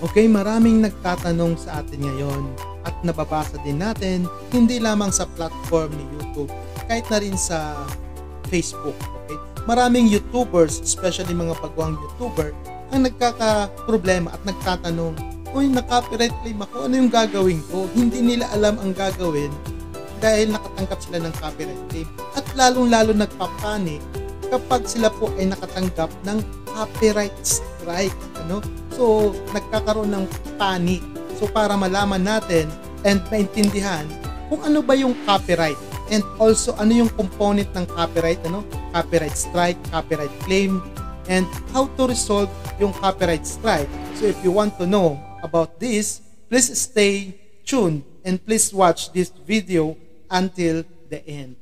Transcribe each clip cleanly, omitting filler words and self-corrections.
Okay, maraming nagtatanong sa atin ngayon at nababasa din natin hindi lamang sa platform ni YouTube, kahit na rin sa Facebook. Okay? Maraming YouTubers, especially mga baguhang YouTuber, ang nagkaka-problema at nagtatanong, uy, na-copyright claim ako, ano yung gagawin ko? Hindi nila alam ang gagawin dahil nakatanggap sila ng copyright claim. At lalong-lalo nagpapanik kapag sila po ay nakatanggap ng copyright strike. So, nagkakaroon ng panic. So, para malaman natin and maintindihan kung ano ba yung copyright and also ano yung component ng copyright, copyright strike, copyright claim, and how to resolve yung copyright strike. So, if you want to know about this, please stay tuned and please watch this video until the end.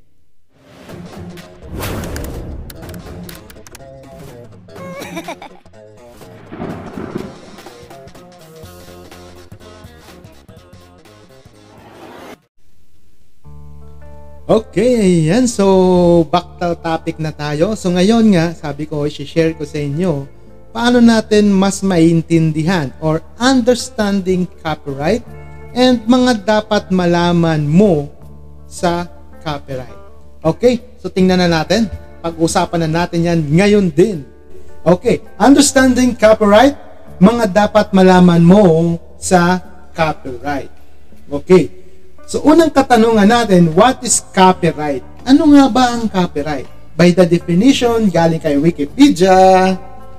Okay, ayan. So, back to topic na tayo. So, ngayon nga, sabi ko, i-share ko sa inyo paano natin mas maintindihan or understanding copyright and mga dapat malaman mo sa copyright. Okay, so tingnan na natin. Pag-usapan na natin yan ngayon din. Okay, understanding copyright, mga dapat malaman mo sa copyright. Okay. So, unang katanungan natin, what is copyright? Ano nga ba ang copyright? By the definition, galing kay Wikipedia,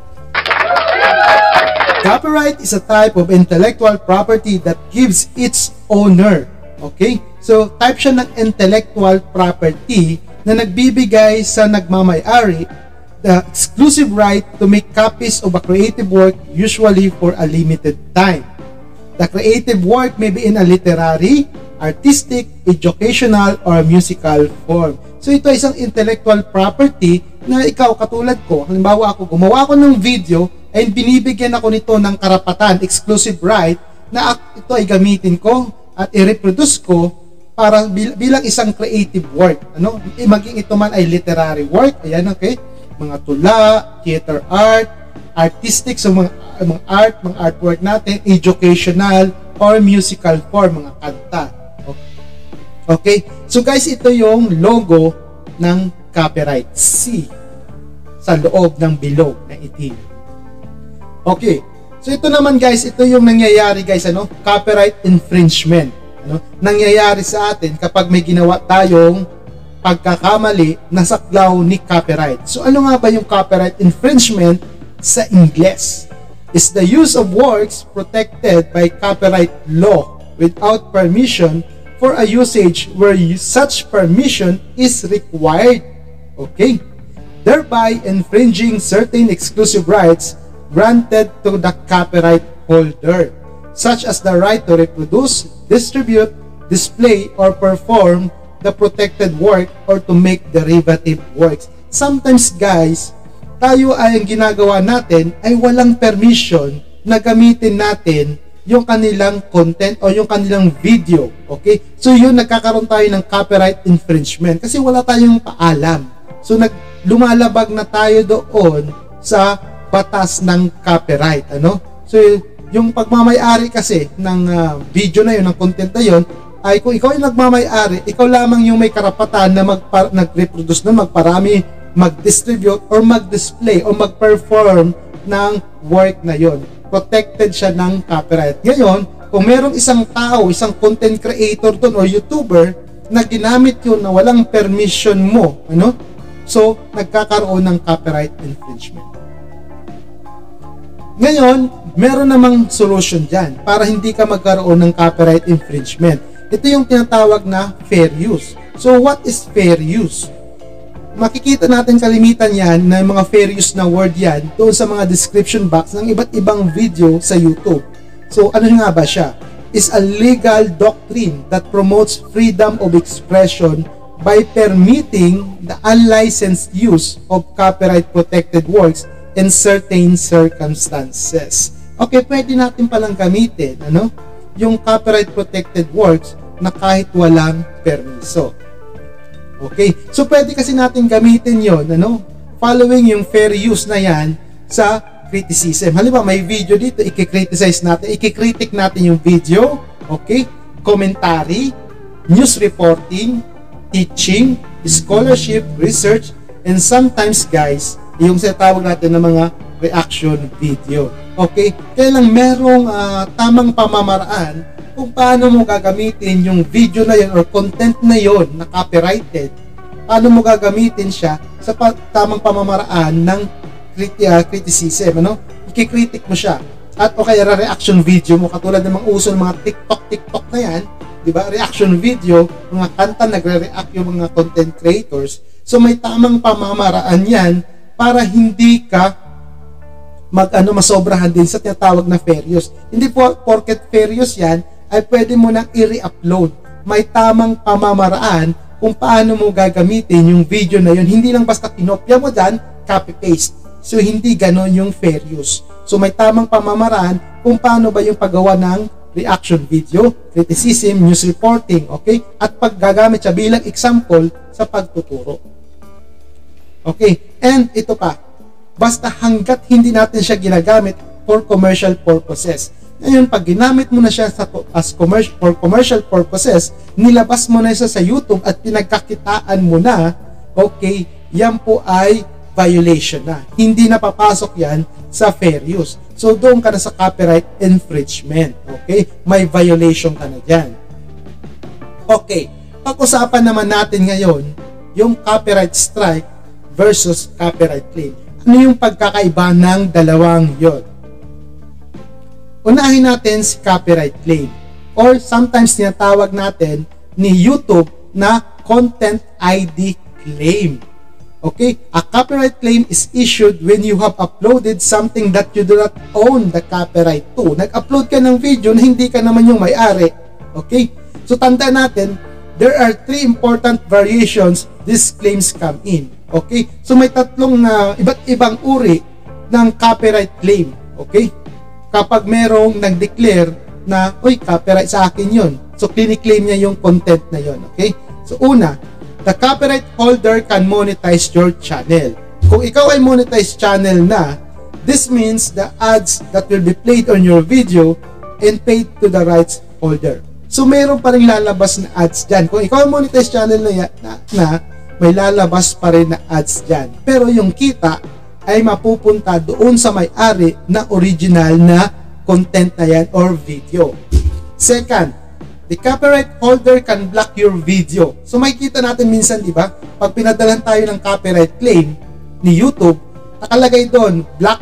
copyright is a type of intellectual property that gives its owner. Okay? So, type siya ng intellectual property na nagbibigay sa nagmamay-ari the exclusive right to make copies of a creative work, usually for a limited time. The creative work may be in a literary, artistic, educational, or musical form. So ito ay isang intellectual property na ikaw katulad ko, halimbawa ako, gumawa ako ng video ay binibigyan ako nito ng karapatan, exclusive right, na ito ay gamitin ko at i-reproduce ko para bilang isang creative work. Maging ito man ay literary work, ayan, okay? Mga tula, theater art, artistic, so mga artwork natin, educational, or musical form, mga kanta. Okay, so guys, ito yung logo ng copyright C sa loob ng bilog na itim. Okay, so ito naman guys, ito yung nangyayari guys, copyright infringement. Nangyayari sa atin kapag may ginawa tayong pagkakamali na saklaw ni copyright. So ano nga ba yung copyright infringement sa Ingles? Is the use of works protected by copyright law without permission for a usage where such permission is required, okay, thereby infringing certain exclusive rights granted to the copyright holder, such as the right to reproduce, distribute, display, or perform the protected work or to make derivative works. Sometimes guys, tayo ay ang ginagawa natin ay walang permission na gamitin natin yung kanilang content o yung kanilang video. Okay? So yun, nagkakaroon tayo ng copyright infringement kasi wala tayong paalam. So lumalabag na tayo doon sa batas ng copyright. So yung pagmamay-ari kasi ng video na yun, ng content na yun, ay kung ikaw yung nagmamay-ari, ikaw lamang yung may karapatan na nag-reproduce na, magparami, mag-distribute, or mag-display, o mag-perform ng work na yun. Protected siya ng copyright. Ngayon, kung merong isang tao, isang content creator doon or YouTuber na ginamit yun na walang permission mo, so nagkakaroon ng copyright infringement. Ngayon, meron namang solution dyan para hindi ka magkaroon ng copyright infringement. Ito yung tinatawag na fair use. So, what is fair use? Makikita natin kalimitan yan na mga fair use na word yan doon sa mga description box ng iba't ibang video sa YouTube. So, ano nga ba siya? Is a legal doctrine that promotes freedom of expression by permitting the unlicensed use of copyright protected works in certain circumstances. Okay, pwede natin palang gamitin, yung copyright protected works na kahit walang permiso. Okay, so pwede kasi natin gamitin yon, following yung fair use na yan sa criticism. Halimbawa, may video dito, i-criticize natin, i-critic natin yung video, okay? Commentary, news reporting, teaching, scholarship, research, and sometimes, guys, yung sinatawag natin ng mga reaction video. Okay? Kaya lang merong tamang pamamaraan kung paano mo gagamitin yung video na yun or content na yun na copyrighted. Paano mo gagamitin siya sa tamang pamamaraan ng criticism, ano? I-critic mo siya. At o kaya reaction video mo, katulad ng mga uso ng mga TikTok na yan, di ba? Reaction video, mga kanta nagre-react yung mga content creators. So may tamang pamamaraan yan para hindi ka masobrahan din sa tinatawag na fair use. Hindi po porket fair use yan ay pwede mo nang i-re-upload. May tamang pamamaraan kung paano mo gagamitin yung video na yun. Hindi lang basta kinopya mo dyan, copy-paste. So hindi ganon yung fair use. So may tamang pamamaraan kung paano ba yung paggawa ng reaction video, criticism, news reporting, okay? At paggagamit siya bilang example sa pagtuturo. Okay, and ito pa, basta hanggat hindi natin siya ginagamit for commercial purposes. Ngayon, pag ginamit mo na siya for commercial purposes, nilabas mo na siya sa YouTube at pinagkakitaan mo na, okay, yan po ay violation na. Hindi na papasok yan sa fair use. So, doon ka na sa copyright infringement. Okay? May violation ka na dyan. Okay. Pag-usapan naman natin ngayon yung copyright strike versus copyright claim. Ano yung pagkakaiba ng dalawang yon? Unahin natin si copyright claim or sometimes tinatawag natin ni YouTube na content ID claim. Okay? A copyright claim is issued when you have uploaded something that you do not own the copyright to. Nag-upload ka ng video na hindi ka naman yung may-ari. Okay? So, tandaan natin, there are 3 important variations these claims come in. Okay? So, may tatlong iba't ibang uri ng copyright claim. Okay? Kapag merong nag-declare na, uy, copyright sa akin yun. So, clinic-claim niya yung content na yun. Okay? So, una, the copyright holder can monetize your channel. Kung ikaw ay monetize channel na, this means the ads that will be played on your video and paid to the rights holder. So, mayroon pa rin lalabas na ads dyan. Kung ikaw ay monetize channel na may lalabas pa rin na ads dyan. Pero yung kita ay mapupunta doon sa may-ari na original na content na yan or video. Second, the copyright holder can block your video. So makikita natin minsan, di ba? Pag pinadalan tayo ng copyright claim ni YouTube, nakalagay doon, block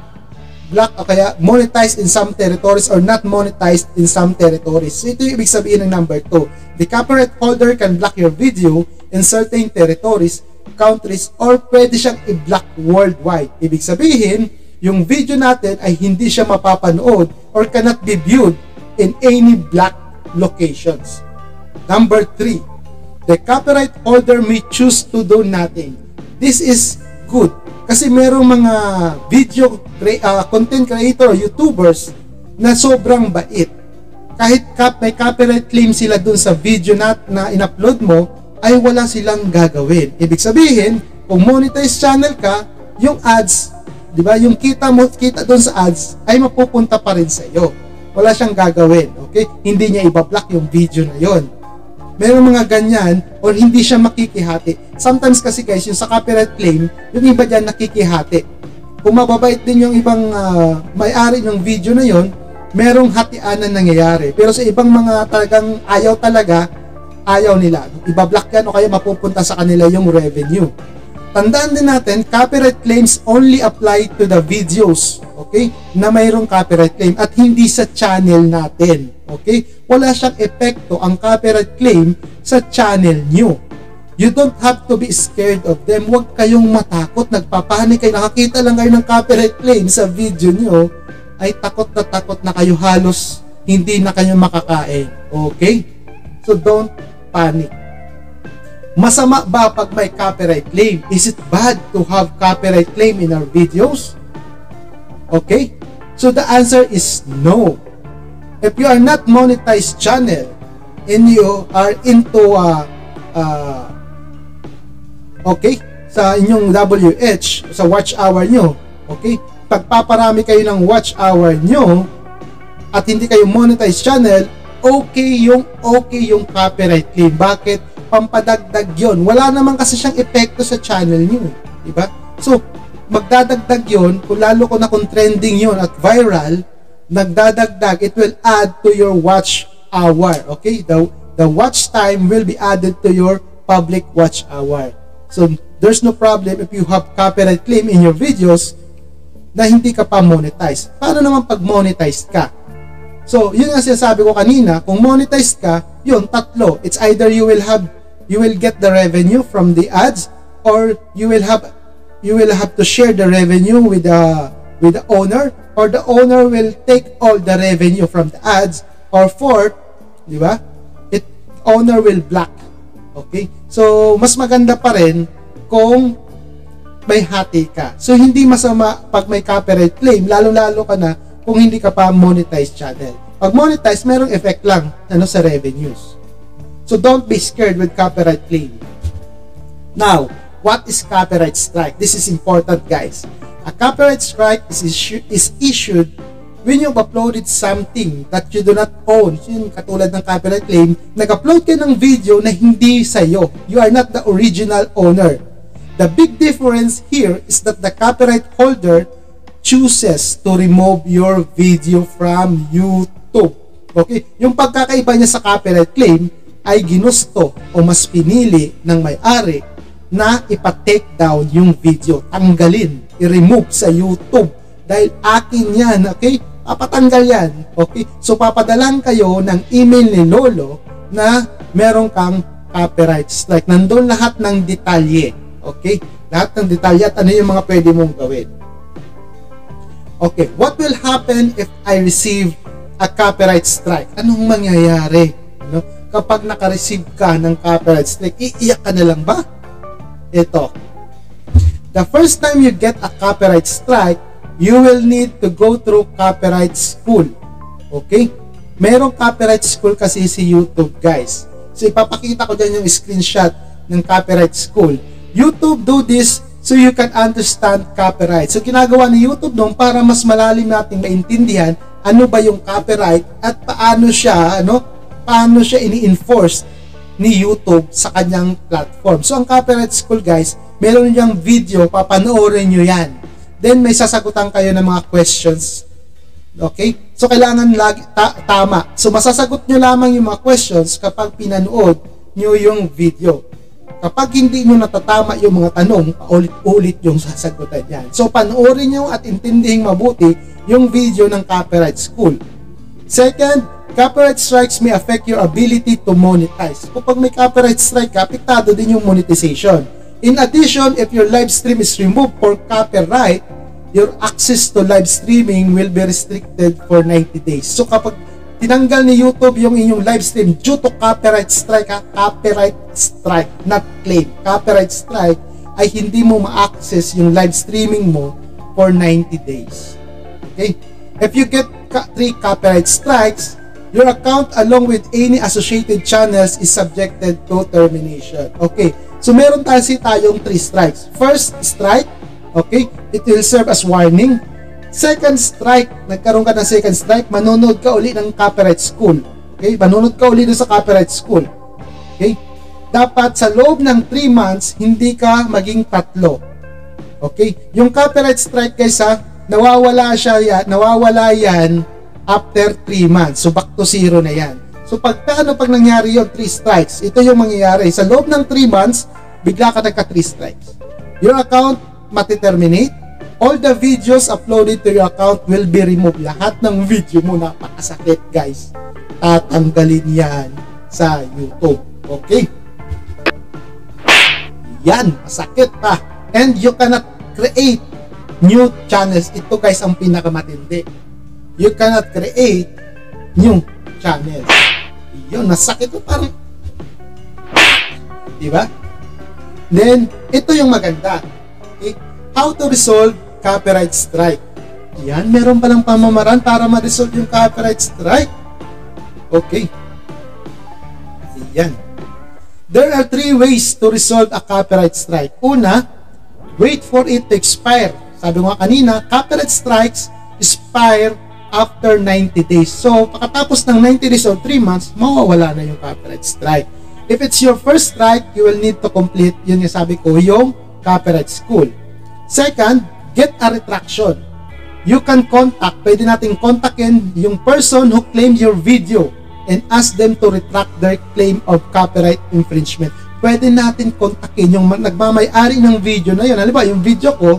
o kaya monetized in some territories or not monetized in some territories. So ito yung ibig sabihin ng number 2. The copyright holder can block your video in certain territories, countries, or pwede siyang i-block worldwide. Ibig sabihin, yung video natin ay hindi siya mapapanood or cannot be viewed in any blocked locations. Number 3, the copyright holder may choose to do nothing. This is good kasi merong mga video content creator, YouTubers na sobrang bait. Kahit may copyright claim sila dun sa video na in-upload mo, ay wala silang gagawin. Ibig sabihin, kung monetize channel ka, yung ads, di ba, yung kita dun sa ads ay mapupunta pa rin sa iyo. Wala siyang gagawin, okay? Hindi niya ibablock yung video na yon. Merong mga ganyan or hindi siya makikihati. Sometimes kasi guys, yung sa copyright claim, yung iba dyan nakikihati. Kung mababait din yung ibang may-ari ng video na yon, merong hatian na nangyayari. Pero sa ibang mga talagang ayaw nila. Ibablock yan o kaya mapupunta sa kanila yung revenue. Tandaan din natin, copyright claims only apply to the videos, okay, na mayroong copyright claim at hindi sa channel natin, okay? Wala siyang epekto ang copyright claim sa channel nyo. You don't have to be scared of them. Huwag kayong matakot, nagpapanik kayo, nakakita lang kayo ng copyright claim sa video nyo, ay takot na kayo, halos hindi na kayo makakain, okay? So don't panic. Masama ba pag may copyright claim? Is it bad to have copyright claim in our videos? Okay? So the answer is no. If you are not monetized channel and you are into okay, sa inyong WH, sa watch hour nyo, okay, pagpaparami kayo ng watch hour nyo at hindi kayo monetize channel, okay yung copyright claim. Bakit? Pampadagdag yon. Wala naman kasi siyang epekto sa channel nyo, diba? So magdadagdag yon, kung lalo ko na kung trending yon at viral, nagdadagdag, it will add to your watch hour. Okay, the watch time will be added to your public watch hour. So there's no problem if you have copyright claim in your videos na hindi ka pa monetize. Paano naman pag monetized ka? So yun ang sinasabi ko kanina, kung monetized ka, yun, tatlo. It's either you will get the revenue from the ads, or you will have to share the revenue with the owner, or the owner will take all the revenue from the ads, or fourth, di ba? Owner will block. Okay? So mas maganda pa rin kung may hati ka. So hindi masama pag may copyright claim, lalo-lalo ka na kung hindi ka pa monetize channel. Pag monetize, merong effect lang sa revenues. So don't be scared with copyright claim. Now, what is copyright strike? This is important, guys. A copyright strike is issued when you've uploaded something that you do not own. Yung katulad ng copyright claim, nag-upload ka ng video na hindi sa'yo. You are not the original owner. The big difference here is that the copyright holder chooses to remove your video from YouTube. Okay? Yung pagkakaiba niya sa copyright claim ay ginusto o mas pinili ng may-ari na ipa-take down yung video, tanggalin, i-remove sa YouTube dahil akin yan, okay? Papatanggal yan, okay? So papadalan kayo ng email ni Lolo na meron kang copyright strike. Nandun lahat ng detalye, okay? Lahat ng detalye at ano yung mga pwede mong gawin. Okay, what will happen if I receive a copyright strike? Anong mangyayari? No? Kapag naka-receive ka ng copyright strike, iiyak ka na lang ba? Ito. The first time you get a copyright strike, you will need to go through copyright school. Okay? Merong copyright school kasi si YouTube, guys. So ipapakita ko dyan yung screenshot ng copyright school. YouTube do this so you can understand copyright. So ginagawa ni YouTube doon para mas malalim nating maintindihan ano ba yung copyright at paano siya ini-enforce ni YouTube sa kanyang platform. So ang copyright school, guys, meron niyang video, papanoorin niyo yan. Then may sasagutan kayo ng mga questions. Okay? So kailangan lagi tama. So masasagot nyo lamang yung mga questions kapag pinanood nyo yung video. Kapag hindi nyo natatama yung mga tanong, paulit-ulit yung sasagutan yan. So panoorin nyo at intindihin mabuti yung video ng copyright school. Second, copyright strikes may affect your ability to monetize. Kapag may copyright strike, apektado din yung monetization. In addition, if your live stream is removed for copyright, your access to live streaming will be restricted for 90 days. So kapag tinanggal ni YouTube yung inyong live stream due to copyright strike, not claim. Copyright strike ay hindi mo ma-access yung live streaming mo for 90 days. Okay? If you get 3 copyright strikes, your account along with any associated channels is subjected to termination. Okay? So meron tayong 3 strikes. First strike, okay, it will serve as warning. Second strike, nagkaroon ka ng second strike, manonood ka uli ng copyright school. Okay, manonood ka uli sa copyright school. Okay, dapat sa loob ng 3 months, hindi ka maging 3. Okay, yung copyright strike, guys, nawawala yan after 3 months. So back to 0 na yan. So pag nangyari yung 3 strikes, ito yung mangyayari. Sa loob ng 3 months, bigla ka nagka 3 strikes. Your account mati-terminate. All the videos uploaded to your account will be removed. Lahat ng video mo, napakasakit, guys. Tatanggalin yan sa YouTube. Okay? Yan, masakit pa. And you cannot create new channels. Ito, guys, ang pinakamatindi. You cannot create new channels. Yun, nasakit ko parang, diba? Then, ito yung maganda. Okay? How to resolve copyright strike. Yan, meron palang pamamaraan para ma-resolve yung copyright strike. Okay. Yan. There are 3 ways to resolve a copyright strike. Una, wait for it to expire. sabi ko nga kanina, copyright strikes expire after 90 days. So, pagkatapos ng 90 days or 3 months, mawawala na yung copyright strike. If it's your first strike, you will need to complete, yun yung sabi ko, yung copyright school. Second, get a retraction. You can contact, pwede nating kontakin yung person who claimed your video and ask them to retract their claim of copyright infringement. Pwede natin kontakin yung nagmamay-ari ng video na yun. Halimbawa, yung video ko,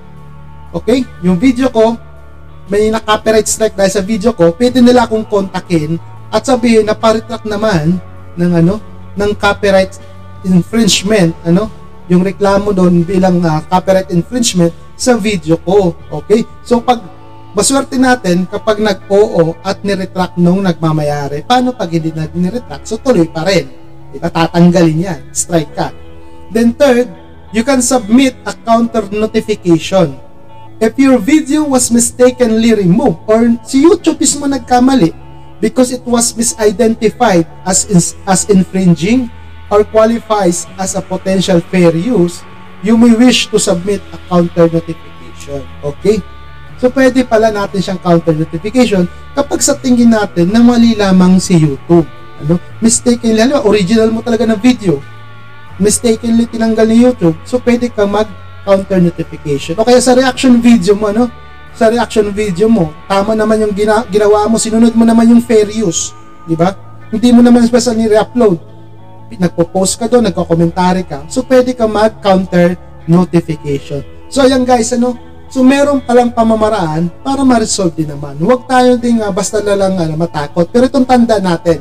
okay, yung video ko, may na-copyright strike dahil sa video ko, pwede nila akong kontakin at sabihin na pa-retract naman ng ng copyright infringement, yung reklamo doon bilang copyright infringement sa video ko. Okay? So pag maswerte natin kapag nag-oo at niretract nung nagmamayari, paano pag hindi niretract? So tuloy pa rin. Diba? Tatanggalin yan. Strike ka. Then third, you can submit a counter notification. If your video was mistakenly removed or si YouTube mismo nagkamali because it was misidentified as infringing or qualifies as a potential fair use, you may wish to submit a counter notification. Okay? So pwede pala natin siyang counter notification kapag sa tingin natin na mali lamang si YouTube. Mistakenly, original mo talaga ng video, mistakenly tinanggal ni YouTube, so pwede kang mag counter notification. O kaya sa reaction video mo, sa reaction video mo, tama naman yung ginawa mo, sinunod mo naman yung fair use, di ba? Hindi mo naman special ni re-upload, nagpo-post ka doon, nagko-commentary ka, so pwede kang mag counter notification. So ayan guys, so meron palang pamamaraan para ma-resolve din naman. Huwag tayo ding basta lang matakot, pero itong tanda natin,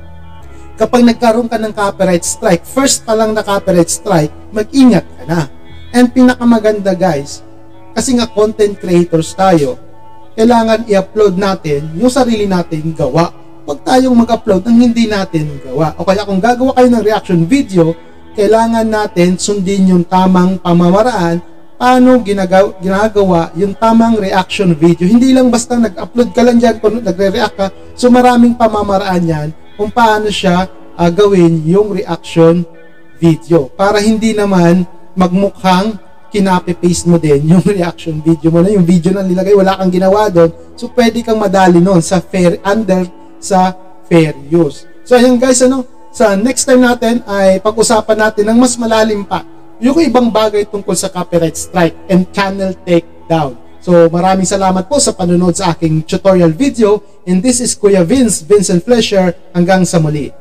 kapag nagkaroon ka ng copyright strike, first pa lang na copyright strike, mag-ingat ka na. And pinakamaganda guys, kasi nga content creators tayo, kailangan i-upload natin yung sarili natin gawa. Huwag tayong mag-upload ng hindi natin gawa. O kaya kung gagawa kayo ng reaction video, kailangan natin sundin yung tamang pamamaraan paano ginagawa yung tamang reaction video. Hindi lang basta nag-upload ka lang dyan kung nagre-react ka. So maraming pamamaraan yan kung paano siya gawin yung reaction video para hindi naman magmukhang kinapi-paste mo din yung reaction video mo na yung video na nilagay, wala kang ginawa doon, so pwede kang madali noon sa fair use. So ayun guys, sa next time natin ay pag-usapan natin ng mas malalim pa yung ibang bagay tungkol sa copyright strike and channel takedown. So maraming salamat po sa panonood sa aking tutorial video, and this is Kuya Vince, Vincent Flesher. Hanggang sa muli.